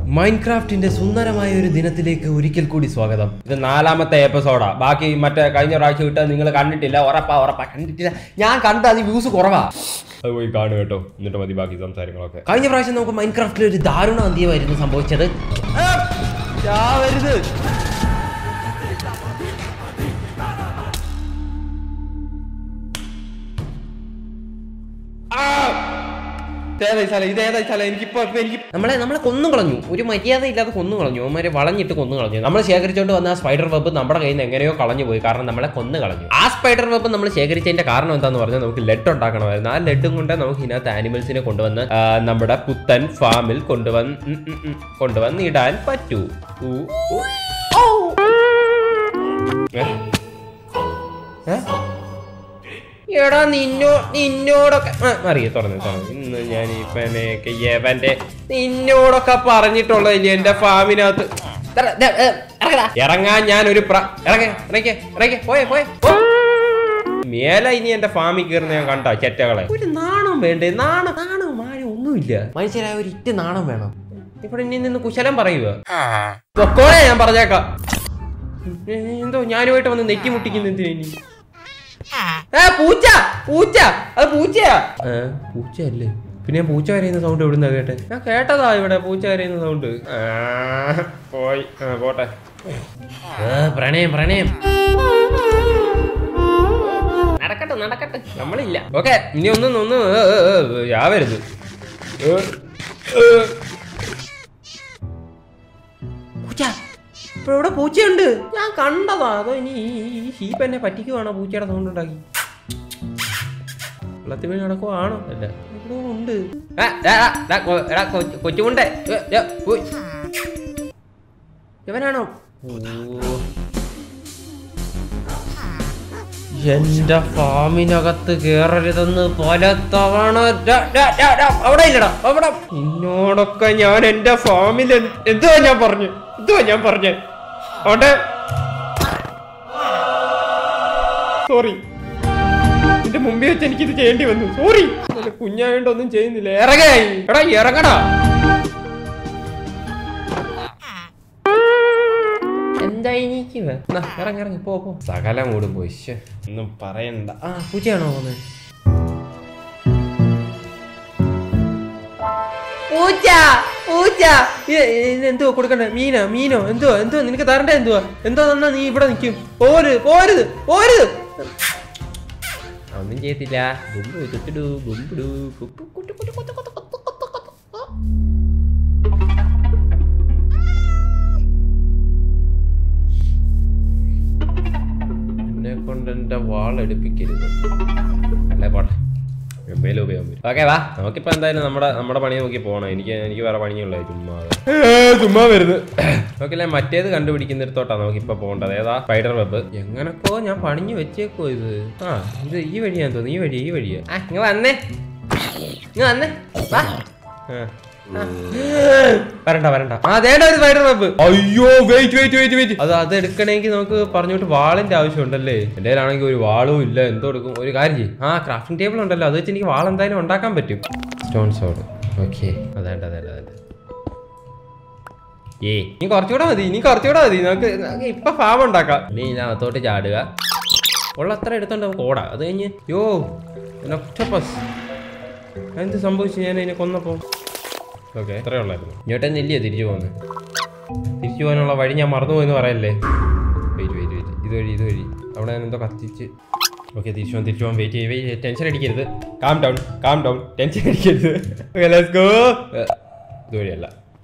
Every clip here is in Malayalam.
മൈൻക്രാഫ്റ്റിന്റെ സുന്ദരമായ ഒരു ദിനത്തിലേക്ക് ഒരിക്കൽ കൂടി സ്വാഗതം. ഇത് 4ാമത്തെ എപ്പിസോഡാ. ബാക്കി മറ്റേ കഴിഞ്ഞ പ്രാവശ്യം ഇട്ട് നിങ്ങൾ കണ്ടിട്ടില്ല. ഉറപ്പാ കണ്ടിട്ടില്ല. ഞാൻ കണ്ട അത് വ്യൂസ് കുറവാ. അത് പോയി കാണുക കേട്ടോ. എന്നിട്ട് മതി ബാക്കി സംസാരങ്ങളൊക്കെ. കഴിഞ്ഞ പ്രാവശ്യം നമുക്ക് മൈൻക്രാഫ്റ്റിൽ ഒരു ദാരുണ അന്ത്യമായിരുന്നു സംഭവിച്ചത്. നമ്മളെ കൊന്നു കളഞ്ഞു. ഒരു മര്യാദ ഇല്ലാതെ കൊന്നു കളഞ്ഞു. അവന്മാരെ വളഞ്ഞിട്ട് കൊന്നു കളഞ്ഞു. നമ്മൾ ശേഖരിച്ചോണ്ട് വന്ന ആ സ്പൈഡർ വെബ് നമ്മുടെ കയ്യിൽ നിന്ന് എങ്ങനെയോ കളഞ്ഞു പോയി. കാരണം നമ്മളെ കൊന്നു കളഞ്ഞു. ആ സ്പൈഡർ വെബ് നമ്മൾ ശേഖരിച്ചതിന്റെ കാരണം എന്താന്ന് പറഞ്ഞാൽ നമുക്ക് ലെഡ് ഉണ്ടാക്കണമായിരുന്നു. ആ ലെഡും കൊണ്ട് നമുക്ക് ഇതിനകത്ത് ആനിമൽസിനെ കൊണ്ടുവന്ന് നമ്മുടെ പുത്തൻ ഫാമിൽ കൊണ്ടുവന്ന് ഇടാൻ പറ്റൂ. എടാ നിന്നോടൊക്കെ അറിയ തുറന്നു ഇന്ന് ഞാൻ ഇവന്റെ നിന്നോടൊക്കെ പറഞ്ഞിട്ടുള്ളതില്ല എന്റെ ഫാമിനകത്ത് ഇറങ്ങാൻ. ഞാനൊരു മേലെ ഇനി എന്റെ ഫാമിൽ കയറുന്ന ഞാൻ കണ്ട ചെറ്റകളെ. ഒരു നാണം വേണ്ടേ? നാണം ഒന്നുമില്ല. മനുഷ്യരായ ഒരു ഇറ്റ് നാണം വേണം. ഇവിടെ ഇനി നിന്ന് കുശലം പറയുക പൊക്കോളെ. ഞാൻ പറഞ്ഞേക്കാം. എന്തോ ഞാനുമായിട്ട് വന്ന് നെറ്റി മുട്ടിക്കുന്നതിന് ഇനി പൂച്ചയല്ലേ? പിന്നെ പൂച്ച കരയുന്ന സൗണ്ട് എവിടുന്നാ കേട്ടെ? ഞാൻ കേട്ടതാ ഇവിടെ പൂച്ച കരയുന്ന സൗണ്ട്. പോയി പോട്ടെ. പ്രണയം നടക്കട്ടെ നമ്മളില്ല. ഓക്കെ, ഇനി ഒന്ന് യാവരുത്. ഇപ്പൊ ഇവിടെ പൂച്ചയുണ്ട്. ഞാൻ കണ്ടതാ. അതോ ഇനി ഈ ഷീപ്പ് എന്നെ പറ്റിക്കുവാണോ? പൂച്ചയുടെ സൗണ്ട് ഉണ്ടാക്കി വെള്ളത്തിൽ വീണ് നടക്കുവാണോ? അല്ല, ഇവിടെ ഉണ്ട്. കൊച്ചുമുണ്ടേ ഇവനാണോ? എന്റെ ഫാമിനകത്ത് കേറരുതെന്ന് പല തവണ അവിടെ ഇല്ലടാ. അവിടെ നിന്നോടൊക്കെ ഞാൻ എന്റെ ഫാമിൽ എന്തുവാ ഞാൻ പറഞ്ഞു അവിടെ. സോറി, എന്റെ മുമ്പിൽ വെച്ച് എനിക്കിത് ചെയ്യേണ്ടി വന്നു. സോറി. കുഞ്ഞായോണ്ടൊന്നും ചെയ്യുന്നില്ല. ഇറങ്ങടാ. എന്താ എനിക്ക് ഇറങ്ങി പോ. സകലം കൂടും പോയി. ഒന്നും പറയണ്ട. പൂച്ചയാണോ പോകുന്നത്? എന്തുവാ കൊടുക്കണ്ടേ? മീനോ എന്തുവാ നിനക്ക് തരണ്ടേ? എന്തോ തന്നാ നീ ഇവിടെ നിൽക്കും? പോരുത്. ഒന്നും ചെയ്യത്തില്ല. എന്നെ കൊണ്ട് എന്റെ വാളെടുപ്പിക്കരുത്. അല്ലേ പോട്ടെ. ഓക്കെ വാ, നമുക്കിപ്പോ എന്തായാലും നമ്മുടെ പണി നോക്കി പോണം. എനിക്ക് വേറെ പണിയുള്ളേ. ചുമ്മാ വരുന്നത്. നോക്കില്ലേ, മറ്റേത് കണ്ടുപിടിക്കുന്നിടത്തോട്ടാ നമുക്കിപ്പോ പോകേണ്ടത്. ഏതാ? Spider web. എങ്ങനൊക്കോ ഞാൻ പണിഞ്ഞു വെച്ചേക്കോ ഇത്. ഇത് ഈ വഴിയാന്ന് തോന്നുന്നു. ഈ വഴിയാ. ഇങ്ങ വന്നേ വാ. വരണ്ട. അതേണ്ട ഒരു സ്പൈഡർ വെബ്. അയ്യോ വെയിറ്റ്. അത് എടുക്കണമെങ്കിൽ നമുക്ക് പറഞ്ഞോട്ട് വാളിന്റെ ആവശ്യമുണ്ടല്ലേ? എന്റെ കയ്യിലാണെങ്കിൽ ഒരു വാളും ഇല്ല. എന്തോ എടുക്കും? ഒരു കാര്യം ചെയ്യും. ക്രാഫ്റ്റിംഗ് ടേബിൾ ഉണ്ടല്ലോ, അത് വെച്ച് എനിക്ക് വാൾ എന്തായാലും ഉണ്ടാക്കാൻ പറ്റും. Stone sword. ഓക്കെ, അതേണ്ട. നീ കുറച്ചുകൂടെ മതി. നമുക്ക് ഇപ്പൊ ഫാം ഉണ്ടാക്കാം. നീ ഇതിനകത്തോട്ട് ചാടുക. ഉള്ള അത്ര എടുത്തോണ്ട് നമുക്ക് ഓടാം. അത് കഴിഞ്ഞ് ഒക്ടോപ്പസ് എന്ത് സംഭവിച്ചു? ഞാൻ അതിനെ കൊന്നപ്പോ. ഓക്കെ, ഇത്രേ ഉള്ളായിരുന്നു. ഇങ്ങോട്ടേ നെല്ലിയാ തിരിച്ചു പോകാനുള്ള വഴി ഞാൻ മറന്നുപോയെന്ന് പറയല്ലേ? വെയിറ്റ്. ഇതുവഴി അവിടെ ഞാൻ എന്തോ കത്തിച്ച്. ഓക്കെ, തിരിച്ചു പോകാൻ. വെയിറ്റ്. ടെൻഷൻ അടിക്കരുത്. Calm down. ടെൻഷൻ അടിക്കരുത്. Okay, let's go. ഇതുവഴിയല്ല.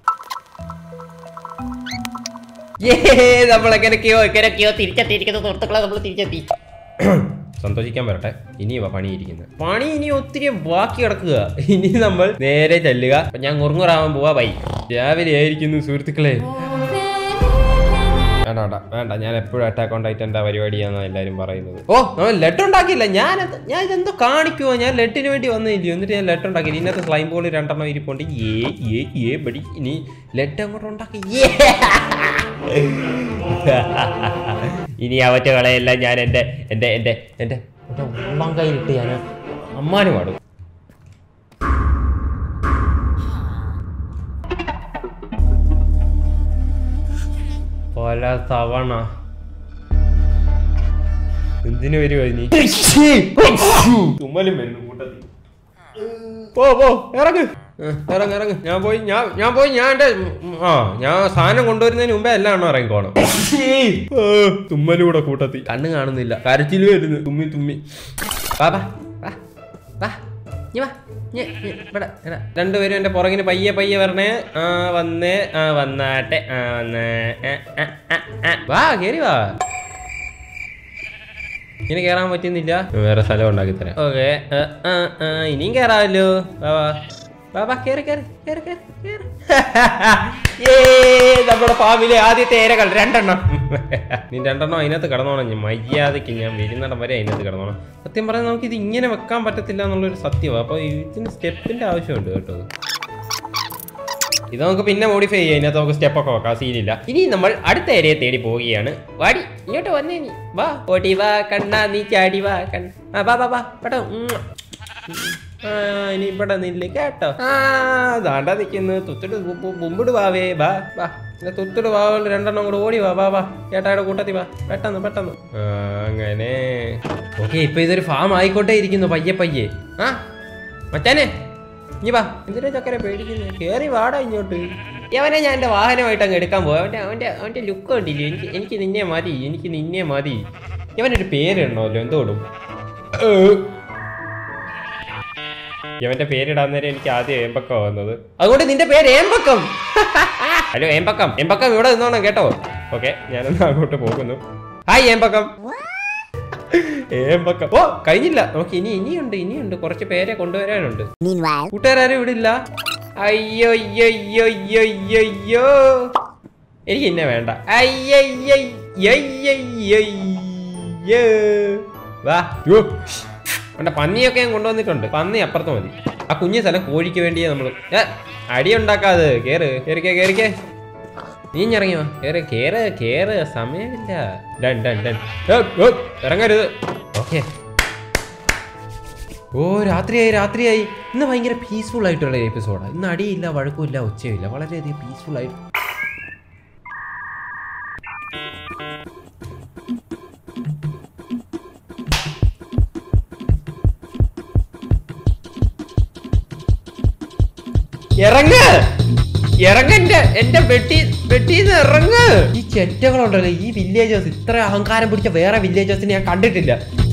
നമ്മളെങ്ങനെയൊക്കെയോ തിരിച്ചെത്തിയിരിക്കുന്ന സുഹൃത്തുക്കളെ നമ്മൾ തിരിച്ചെത്തി. സന്തോഷിക്കാൻ വരട്ടെ. ഇനിയുവാ പണി ഇനി ഒത്തിരി ബാക്കി കിടക്കുക. ഇനി നമ്മൾ നേരെ ചെല്ലുക. ഞാൻ മുറുങ്ങുറാവാൻ പോവാ. ബൈ. രാവിലെ ആയിരിക്കുന്നു സുഹൃത്തുക്കളെ. വേണ്ട, ഞാൻ എപ്പോഴും അറ്റാക്ക് ഓൺ ടൈറ്റന്റെ പരിപാടിയാണെന്ന് എല്ലാരും പറയുന്നത്. നമ്മൾ ലെഡ് ഉണ്ടാക്കിയില്ല. ഞാൻ ഇതെന്തോ കാണിക്കുവോ? ഞാൻ ലെഡിന് വേണ്ടി വന്നില്ലയോ? എന്നിട്ട് ഞാൻ ലെഡ് ഉണ്ടാക്കി. ഇന്നത്തെ സ്ലൈം ബോൾ 2 ഇരിപ്പുണ്ട്. ബടി ഇനി ലെഡ് അങ്ങോട്ട് ഉണ്ടാക്കി. ഇനി അവറ്റകളെല്ലാം ഞാൻ എന്റെ ഉള്ളം കയ്യിലിട്ട് ഞാൻ അമ്മാന് പാടും. പല തവണ എന്തിനു വരുമോ ഇനി? തുമ്മലും വരുന്നു കൂട്ടത്തിൽ. പോ ഇറങ്ങ്. ഞാൻ എന്റെ ഞാൻ സാധനം കൊണ്ടുവരുന്നതിന് മുമ്പേ എല്ലാം ഇറങ്ങിക്കോണം. തുമ്മലൂടെ കൂട്ടത്തി. കണ്ണ് കാണുന്നില്ല, കരച്ചില് വരുന്നു. തുമ്മി രണ്ടുപേരും എന്റെ പുറകിന് പയ്യെ വരണേ. വന്നേ വന്നാട്ടെ. വാ കേറി വാ. ഇനി കേറാൻ പറ്റുന്നില്ല, വേറെ സ്ഥലം ഉണ്ടാക്കി തരാം. ഓക്കെ ഇനിയും കേറാമല്ലോ. നമ്മുടെ ഫാമിലി ആദ്യത്തെ ഏരകൾ 2 എണ്ണം. നീ 2 എണ്ണം അതിനകത്ത് കിടന്നോണം. ഞാൻ മര്യാദയ്ക്ക് ഞാൻ വരുന്നിടം വരെ അതിനകത്ത് കിടന്നോണം. സത്യം പറഞ്ഞാൽ നമുക്ക് ഇത് ഇങ്ങനെ വെക്കാൻ പറ്റത്തില്ല എന്നുള്ളൊരു സത്യമാണ്. അപ്പൊ ഇതിന് സ്റ്റെപ്പിന്റെ ആവശ്യമുണ്ട് കേട്ടോ. ഇത് നമുക്ക് പിന്നെ മോഡിഫൈ ചെയ്യാം. ഇതിനകത്ത് നമുക്ക് സ്റ്റെപ്പൊക്കെ വെക്കാം, സീനില്ല. ഇനി നമ്മൾ അടുത്ത ഏരിയയെ തേടി പോവുകയാണ്. വാടി ഇങ്ങോട്ട് വന്നേ നീ. വാ ഓടി വാ കണ്ണാ, നീ ചാടി വാ കണ്ണ. വാ പെട്ടോ. ഇനി ഇവിടെ നില്ല കേട്ടോ. ദാണ്ടാ നിൽക്കുന്നു. തുത്തിട്ട് മുമ്പിട് വാവേ. വാ തുത്തിട്ട് വാവുകൊണ്ട് 2 എണ്ണം കൂടെ ഓടി വാ ചേട്ടായുടെ കൂട്ടത്തി വാ. പെട്ടെന്ന് അങ്ങനെ. ഓക്കെ, ഇപ്പൊ ഇതൊരു ഫാം ആയിക്കോട്ടെ ഇരിക്കുന്നു പയ്യെ. മച്ചാനെ ഇനി വാ. എന്തിനാ ചക്കരെ പേടിക്കുന്നു? കേറി വാടാ ഇങ്ങോട്ട്. അവനെ ഞാൻ എന്റെ വാഹനമായിട്ട് അങ്ങ് എടുക്കാൻ പോവാ. അവന്റെ ലുക്ക് കണ്ടില്ലേ? എനിക്ക് നിന്നെ മതി. ഇവനൊരു പേരിടണമല്ലോ. എന്തോടും ഇവന്റെ പേരിടാൻ നേരം എനിക്ക് ആദ്യം ഏമ്പക്കം വന്നത്. അതുകൊണ്ട് നിന്റെ പേര് ഏമ്പക്കം. ഹലോ ഏമ്പക്കം ഇവിടെ നിന്നോണം കേട്ടോ. ഓക്കെ, ഞാനൊന്ന് അങ്ങോട്ട് പോകുന്നു. ഹായ് ഏമ്പക്കം. ഓ കഴിഞ്ഞില്ല. നമുക്ക് ഇനിയുണ്ട് കുറച്ച് പേരെ കൊണ്ടുവരാനുണ്ട്. കൂട്ടുകാരും ഇവിടെ ഇല്ല. അയ്യോ എനിക്ക് ഇന്നെ വേണ്ട. വാ. എന്റെ പന്നിയൊക്കെ ഞാൻ കൊണ്ടുവന്നിട്ടുണ്ട്. പന്നി അപ്പുറത്ത് മതി. ആ കുഞ്ഞു സ്ഥലം കോഴിക്ക് വേണ്ടിയേ നമ്മള് അടി ഉണ്ടാക്കാതെ. കേറിക്കേ. നീ ഇറങ്ങിയോ? കേറ് സമയമില്ല. ഇറങ്ങരുത്. ഓക്കെ. ഓ രാത്രിയായി. ഇന്ന് ഭയങ്കര പീസ്ഫുൾ ആയിട്ടുള്ള എപ്പിസോഡാണ്. ഇന്ന് അടിയില്ല, വഴക്കുമില്ല, ഒച്ചയില്ല. വളരെയധികം പീസ്ഫുൾ ആയിട്ട്. ഇറങ്ങ എന്റെ വെട്ടീന്ന് ഇറങ്ങ്. ഈ ചെറ്റകളുണ്ടല്ലോ, ഈ വില്ലേജേഴ്സ്, ഇത്ര അഹങ്കാരം പിടിച്ച വേറെ വില്ലേജേഴ്സിനെ ഞാൻ കണ്ടിട്ടില്ല.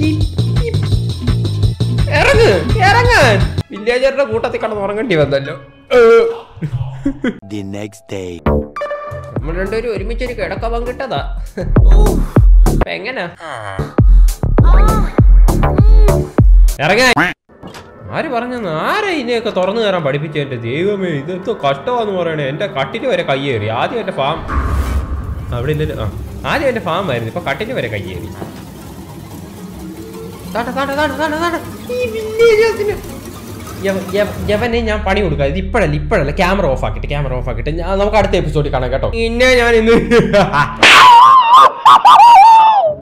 ഇറങ്ങാൻ വില്ലേജറുടെ കൂട്ടത്തിൽ കിടന്ന് ഉറങ്ങേണ്ടി വന്നല്ലോ. നമ്മൾ രണ്ടുപേരും ഒരുമിച്ചൊരു കിടക്ക പങ്കിട്ടതാ. എങ്ങനാ ഇറങ്ങാൻ? ആര് പറഞ്ഞെന്ന്? ആരാ ഇതിനെയൊക്കെ തുറന്നു കയറാൻ പഠിപ്പിച്ചു? എന്റെ ദൈവമേ, ഇതെന്തോ കഷ്ടമാന്ന് പറയണേ. എന്റെ കട്ടില് വരെ കയ്യേറി. ആദ്യം എന്റെ ഫാം അവിടെ ഇല്ലല്ലോ. ആദ്യം എന്റെ ഫാം ആയിരുന്നു, ഇപ്പൊ കട്ടില് വരെ കയ്യേറി. യവനെ ഞാൻ പണി കൊടുക്കാം. ഇത് ഇപ്പഴല്ല. ക്യാമറ ഓഫ് ആക്കിട്ട് നമുക്ക് അടുത്ത എപ്പിസോഡിൽ കാണാം കേട്ടോ. പിന്നെ ഞാൻ ഇന്ന്